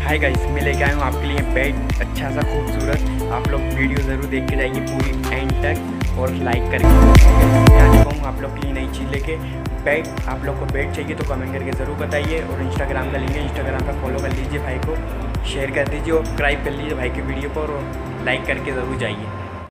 Hi guys, मैं लेके आया हूँ आपके लिए बेड अच्छा सा खूबसूरत। आप लोग वीडियो ज़रूर देख के जाइए पूरी एंड तक और लाइक करके। मैं आ चुका हूँ आप लोग के लिए नई चीज़ लेके। बेड आप लोग को बेड चाहिए तो कमेंट करके ज़रूर बताइए, और इंस्टाग्राम का लिंक है, इंस्टाग्राम पर फॉलो कर लीजिए भाई को, शेयर कर दीजिए और सब्सक्राइब कर लीजिए भाई की वीडियो को, और लाइक करके ज़रूर जाइए।